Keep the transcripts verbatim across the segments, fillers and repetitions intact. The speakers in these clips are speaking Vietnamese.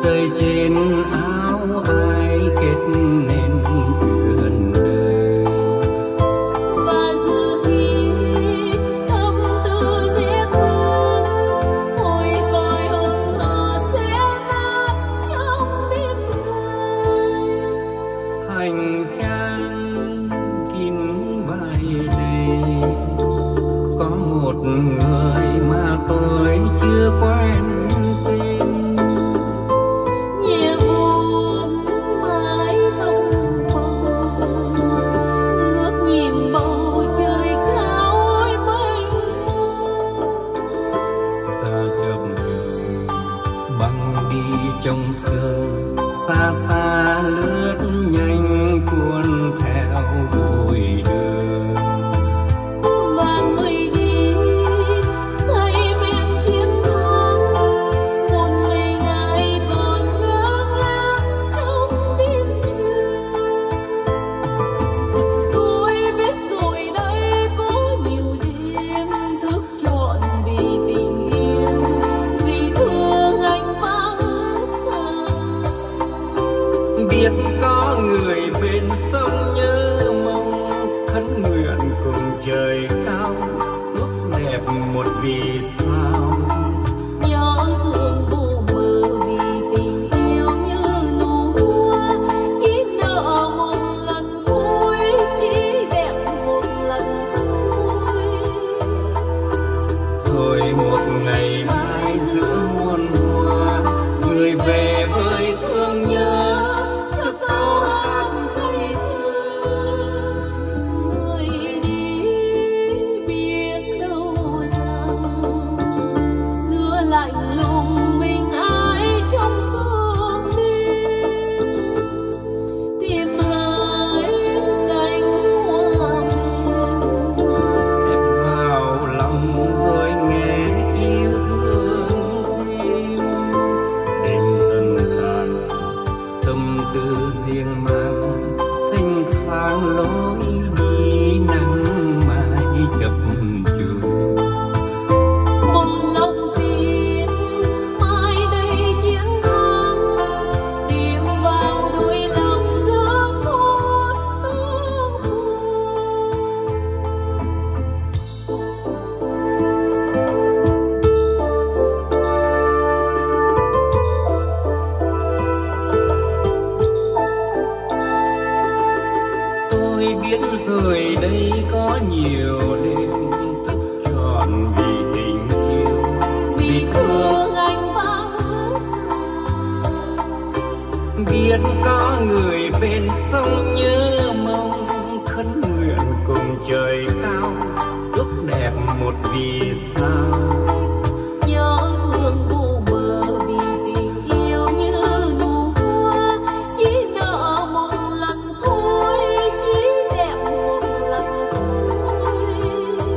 rơi trên áo ai kết nên chuyện đời. Và giờ khi tâm tư riêng hơn, hồi còi hờn hờ sẽ nát trong đêm dài. Hành trang kín vai lệ, có một người mà tôi chưa quen tên. Nhẹ buồn mái tóc bồng, ngước nhìn bầu trời cao ôi mênh mông. Xa chậm đường băng đi trong sương, xa xa lướt nhanh cuốn theo bụi đường. Và người đi say men thiên thang, một mình ai còn ngơ ngác trong đêm trường. Tôi biết rồi đây có nhiều đêm thức trọn vì tình yêu, vì thương anh vắng xa. Biết có người bên sông nhớ mong, khấn nguyện cùng trời cao, ước đẹp một vì sao. Nhớ thương vô mơ vì tình yêu như nụ hoa, chỉ nợ một lần thôi, chỉ đẹp một lần thôi. Rồi một ngày mai giữa muôn hoa, người về với thương nhớ cho câu hát ngây thơ. Người đi biết đâu rằng giữa lạnh lùng mình ai trong sương đêm, tìm hai cánh hoa mềm. Ép vào lòng rồi nghe yêu thương thêm. Đêm dần tàn, tâm tư riêng mang, thanh thang lối đi nắng mai chập chờn. Một lòng tin mai đây chiến thắng, tìm vào đôi lòng giữa phút tương phùng. Tôi biết rồi đây có nhiều đêm thức trọn vì tình yêu, Vì thương anh vắng xa. biết có người bên sông nhớ mong, khấn nguyện cùng trời cao, ước đẹp một vì sao. Nhớ thương vô mơ vì tình yêu như nụ hoa, chỉ nợ một lần thôi, chỉ đẹp một lần thôi.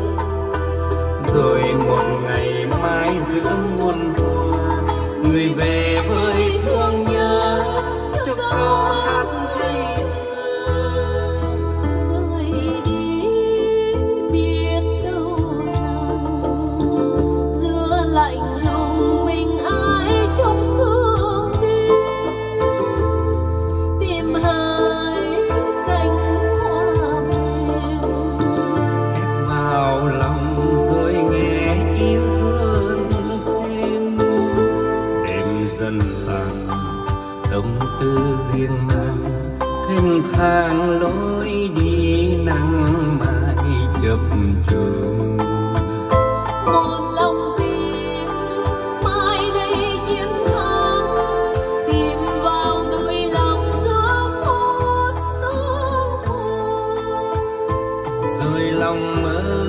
Rồi một ngày mai giữa muôn hoa, người về với thương nhớ cho câu hát ngây thơ. Người đi biết đâu rằng giữa lạnh lùng mình ai trong sương đêm, tìm hai cánh hoa mềm. Ép vào lòng rồi nghe yêu thương thêm. Đêm dần tàn, tâm tư riêng mang, thanh thang lối đi nắng mai chập chờn. Một lòng tin mai đây chiến thắng, tìm vào đôi lòng giữa phút tương phùng. Rồi lòng mơ